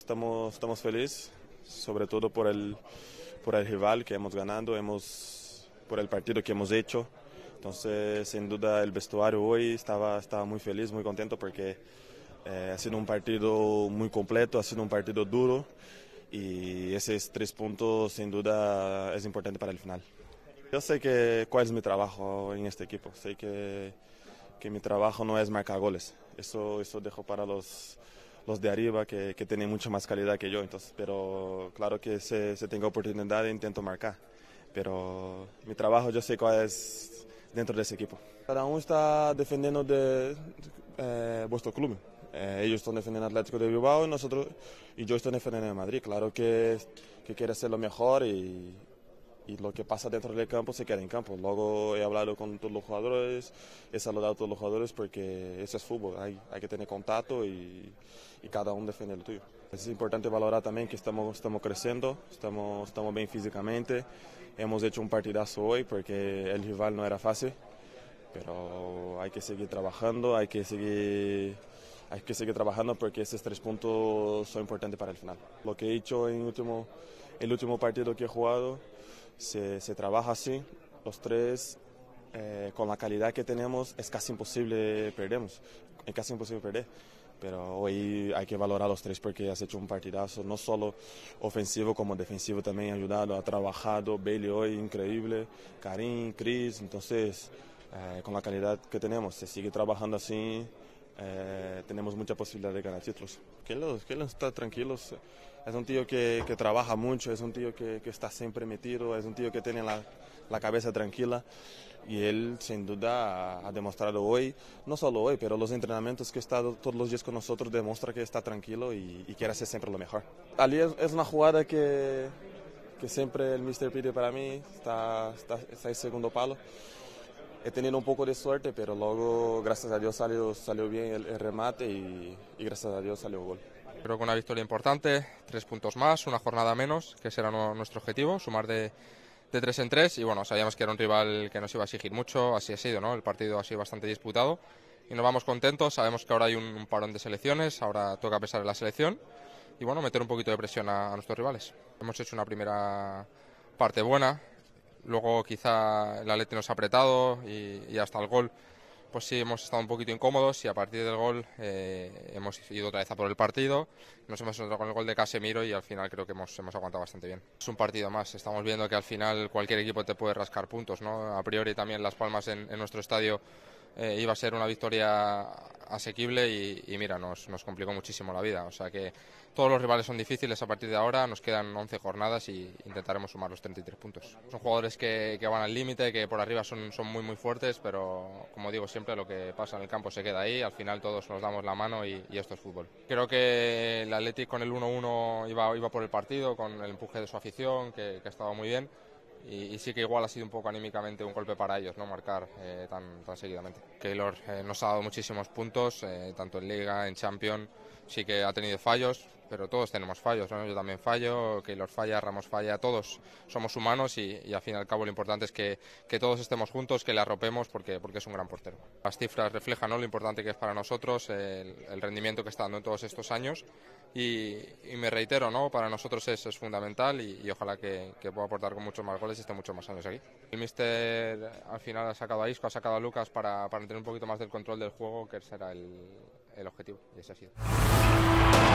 estamos felices, sobre todo por el rival que hemos ganado, por el partido que hemos hecho. Entonces, sin duda, el vestuario hoy estaba muy feliz, muy contento porque ha sido un partido muy completo, ha sido un partido duro y esos 3 puntos sin duda es importante para el final. Yo sé cuál es mi trabajo en este equipo, sé que mi trabajo no es marcar goles, eso dejo para los de arriba que tienen mucha más calidad que yo, entonces, pero claro que se tenga oportunidad intento marcar, pero mi trabajo yo sé cuál es dentro de ese equipo. Cada uno está defendiendo de vuestro club. Ellos están defendiendo Atlético de Bilbao y yo estoy defendiendo el Madrid. Claro que quiere hacer lo mejor y lo que pasa dentro del campo se queda en campo. Luego he hablado con todos los jugadores, he saludado a todos los jugadores porque eso es fútbol, hay que tener contacto y cada uno defiende lo tuyo. Es importante valorar también que estamos creciendo, estamos bien físicamente, hemos hecho un partidazo hoy porque el rival no era fácil, pero hay que seguir trabajando, hay que seguir trabajando porque esos 3 puntos son importantes para el final. Lo que he hecho en el último partido que he jugado, se trabaja así, los 3, con la calidad que tenemos es casi imposible perder, pero hoy hay que valorar los 3 porque has hecho un partidazo, no solo ofensivo como defensivo también ha ayudado, ha trabajado, Bailey hoy increíble, Karim, Chris, entonces con la calidad que tenemos, se sigue trabajando así, tenemos mucha posibilidad de ganar títulos. Que él está tranquilo, es un tío que trabaja mucho, es un tío que está siempre metido, es un tío que tiene la cabeza tranquila y él sin duda ha demostrado hoy, no solo hoy, pero los entrenamientos que ha estado todos los días con nosotros demuestra que está tranquilo y quiere hacer siempre lo mejor. Ali es una jugada que siempre el míster pide para mí, está en segundo palo. He tenido un poco de suerte, pero luego, gracias a Dios, salió bien el remate y gracias a Dios salió el gol. Creo que una victoria importante, 3 puntos más, una jornada menos, que será nuestro objetivo, sumar de 3 en 3. Y bueno, sabíamos que era un rival que nos iba a exigir mucho, así ha sido, ¿no? El partido ha sido bastante disputado y nos vamos contentos. Sabemos que ahora hay un parón de selecciones, ahora toca pesar en la selección y bueno, meter un poquito de presión a nuestros rivales. Hemos hecho una primera parte buena. Luego quizá el Atleti nos ha apretado y hasta el gol pues sí hemos estado un poquito incómodos y a partir del gol hemos ido otra vez a por el partido, nos hemos encontrado con el gol de Casemiro y al final creo que hemos aguantado bastante bien. Es un partido más, estamos viendo que al final cualquier equipo te puede rascar puntos, ¿no? A priori también Las Palmas en nuestro estadio iba a ser una victoria asequible y mira, nos complicó muchísimo la vida, o sea que todos los rivales son difíciles a partir de ahora, nos quedan 11 jornadas y intentaremos sumar los 33 puntos. Son jugadores que van al límite, que por arriba son muy fuertes, pero como digo siempre, lo que pasa en el campo se queda ahí, al final todos nos damos la mano y esto es fútbol. Creo que el Athletic con el 1-1 iba por el partido, con el empuje de su afición, que ha estado muy bien. Y sí que igual ha sido un poco anímicamente un golpe para ellos, no marcar tan seguidamente. Keylor nos ha dado muchísimos puntos, tanto en Liga, en Champions, sí que ha tenido fallos, pero todos tenemos fallos, ¿no? Yo también fallo, Keylor falla, Ramos falla, todos somos humanos y al fin y al cabo lo importante es que todos estemos juntos, que le arropemos porque es un gran portero. Las cifras reflejan, ¿no?, lo importante que es para nosotros, el rendimiento que está dando en todos estos años y me reitero, ¿no?, para nosotros es fundamental y ojalá que pueda aportar con muchos más goles y esté muchos más años aquí. El míster al final ha sacado a Isco, ha sacado a Lucas para tener un poquito más del control del juego, que será el objetivo, y ese ha sido.